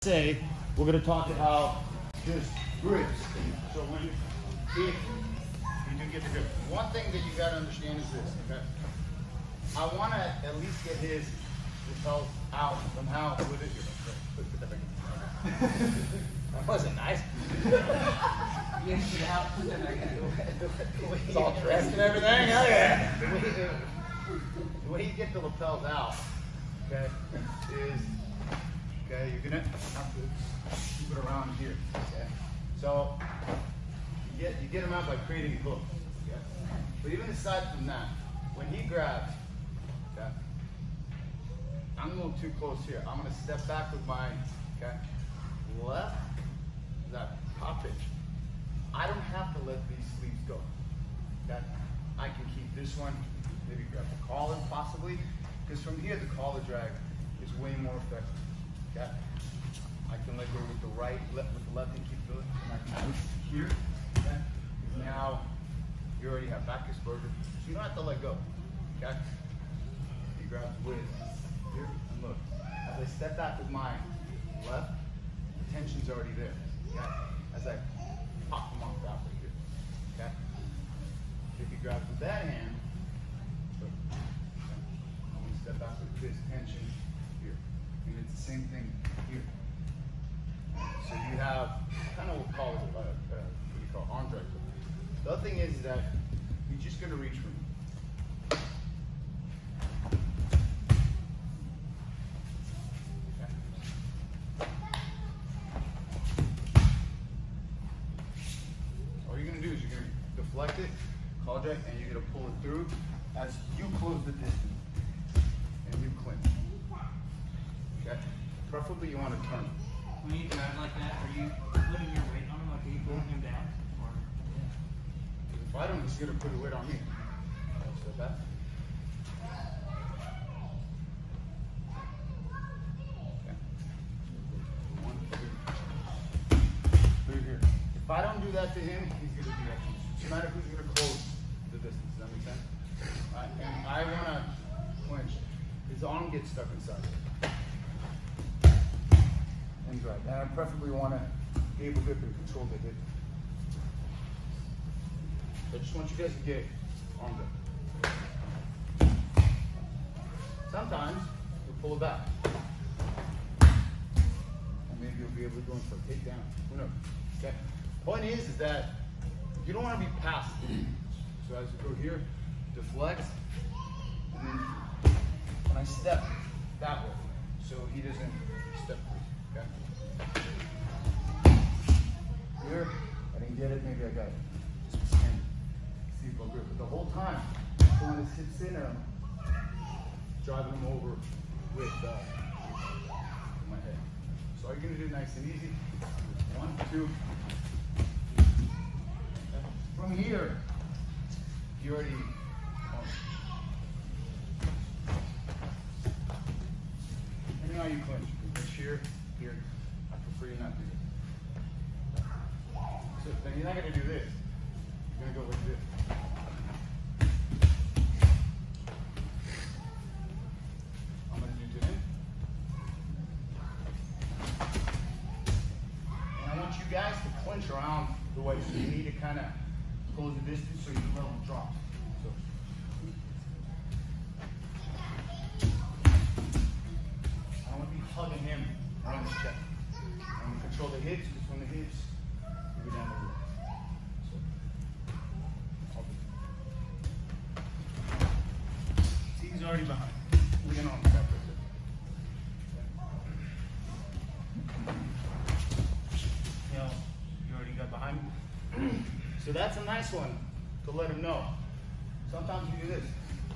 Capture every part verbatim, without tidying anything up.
say, we're going to talk about just grips. So when you, if you do get the grip, one thing that you got to understand is this, okay? I want to at least get his lapels out somehow with it. Put that back in. That wasn't nice. Yank it out, put that back in. It's all dressed and everything. Oh yeah. The way, the way you get the lapels out, okay, is okay. You're gonna have to keep it around here. Okay. So you get you get them out by creating a hook. Okay. But even aside from that, when he grabs, okay, I'm a little too close here. I'm gonna step back with my okay left. That top pitch. I don't have to let these sleeves go. Okay? I can keep this one, maybe grab the collar possibly, because from here the collar drag is way more effective. Okay? I can let go with the right, left with the left and keep going. And I can push here. Okay? Now you already have back exposure, so you don't have to let go. Okay? You grab with here and look. As I step back with my left, the tension's already there. Okay? As I pop them off that way here. Okay? If you grab with that hand, so, okay, I'm going to step back with this tension here. And it's the same thing here. So you have kind of what we call it, uh, uh, what do you call it, arm drag. The other thing is that you're just going to reach from deflect it, collar drag, and you're going to pull it through as you close the distance and you clinch. Okay? Preferably you want to turn. When you drive like that, are you putting your weight on him? Like, are you pulling him down? Or, yeah. If I don't, he's going to put a weight on me. Step back. Okay. One, two, three here. If I don't do that to him, he's going to do that to me. No matter who's going to close the distance. Does that make sense? Right, and I want to clinch. His arm gets stuck inside. And drag. And I preferably want to be able to grip and control the hip. So I just want you guys to get arm grip. Sometimes you'll pull it back. And maybe you'll be able to go into a takedown. Who knows? Okay. Point is, is that you don't want to be passive. So as you go here, deflect, and then when I step that way, so he doesn't step through. Okay? Here, I didn't get it, maybe I got it. Just stand, see if I'll grip it. The whole time, pulling his hips in and driving him over with uh, my head. So all you're gonna do nice and easy. One, two. From here, you already, um, depending on how you clinch, you can clinch here, here. I prefer you not to do this. So then you're not going to do this. You're going to go like this. I'm going to do this. And I want you guys to clinch around the way, so you need to kind of close the distance so your level drops. So. I want to be hugging him around his chest. I'm going to control the hips, because from the hips, you go down the root. So. See, he's already behind. We're going to step with it. You know, you already got behind me. So that's a nice one to let him know. Sometimes you do this.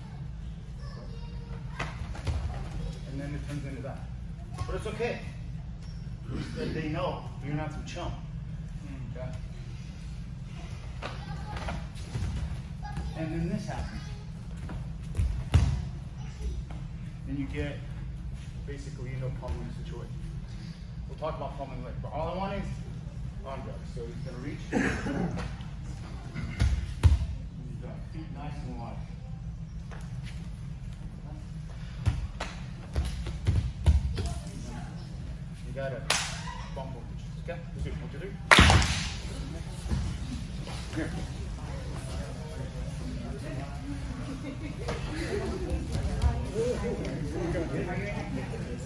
And then it turns into that. But it's okay. That they know you're not some chump. Okay? And then this happens. And you get basically, you know, pummeling situation. We'll talk about pummeling later. But all I want is arm drag. So he's going to reach. Feet nice and wide. You gotta bump over. Okay? Let's do it. One, two, three. Here. Here we go.